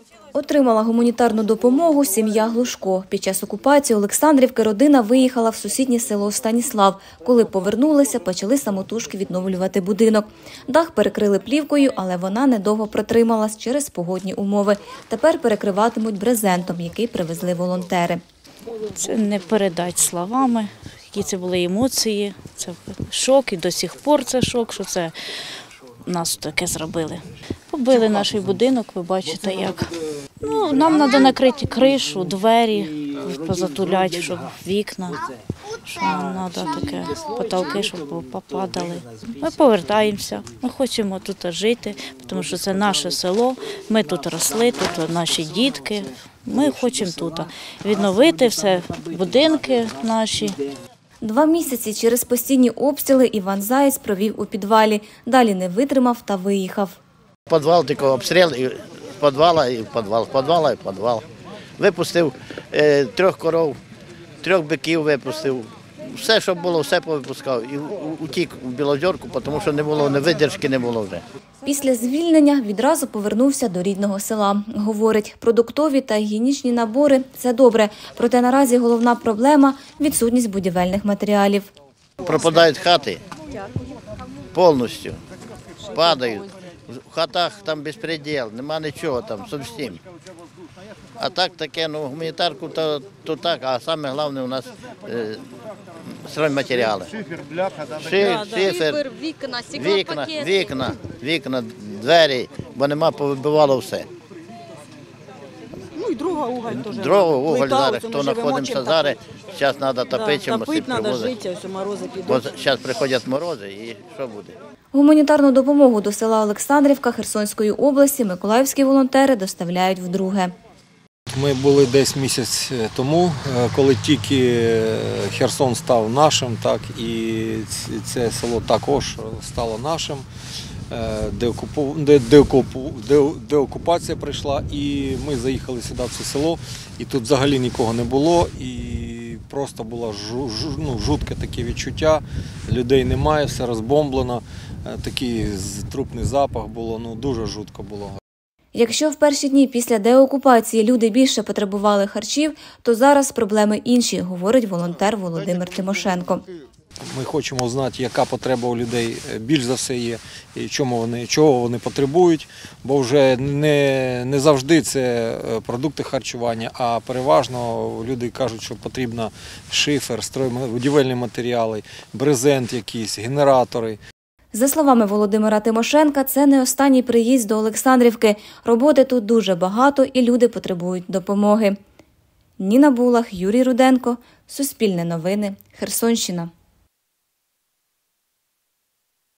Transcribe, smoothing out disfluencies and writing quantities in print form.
Отримала гуманітарну допомогу сім'я Глушко. Під час окупації Олександрівки родина виїхала в сусіднє село Станіслав. Коли повернулися, почали самотужки відновлювати будинок. Дах перекрили плівкою, але вона недовго протрималась через погодні умови. Тепер перекриватимуть брезентом, який привезли волонтери. Це не передати словами, які це були емоції. Це шок і до сих пор це шок, що це нас таке зробили. Побили наш будинок, ви бачите як. Нам треба накрити кришу, двері, позатуляти, щоб вікна, що нам треба таке, потолки, щоб попадали. Ми повертаємося, ми хочемо тут жити, тому що це наше село, ми тут росли, тут наші дітки, ми хочемо тут відновити все, будинки наші. 2 місяці через постійні обстріли Іван Заєць провів у підвалі. Далі не витримав та виїхав. Підвал, тільки обстріл, і з підвала, і в підвал, з підвала, і в підвал. Випустив 3 коров, 3 биків випустив. Все, що було, все повипускав. І утік у Білозерку, тому що не було, ні видержки не було вже. Після звільнення відразу повернувся до рідного села. Говорить, продуктові та гігієнічні набори – це добре. Проте наразі головна проблема – відсутність будівельних матеріалів. Пропадають хати повністю, падають. В хатах там безпреділ, нема нічого там, зовсім. А так таке, гуманітарку то так, а саме головне у нас стройматеріали. Шифер, вікна, двері, бо нема, повибивало все. Ну і дрова, уголь теж. Дрова, уголь зараз, хто знаходимося зараз, зараз треба топити, чимось привозити. Бо зараз приходять морози і що буде? Гуманітарну допомогу до села Олександрівка Херсонської області миколаївські волонтери доставляють вдруге. Ми були десь місяць тому, коли тільки Херсон став нашим, так і це село також стало нашим, деокупація прийшла, і ми заїхали сюди в це село, і тут взагалі нікого не було, і просто було жутке таке відчуття, людей немає, все розбомблено, такий трупний запах було, дуже жутко було. Якщо в перші дні після деокупації люди більше потребували харчів, то зараз проблеми інші, говорить волонтер Володимир Тимошенко. Ми хочемо знати, яка потреба у людей більш за все є, і чого вони потребують, бо вже не завжди це продукти харчування, а переважно люди кажуть, що потрібно шифер, будівельні матеріали, брезент якийсь, генератори. За словами Володимира Тимошенка, це не останній приїзд до Олександрівки. Роботи тут дуже багато і люди потребують допомоги. Ніна Булах, Юрій Руденко, Суспільне новини, Херсонщина.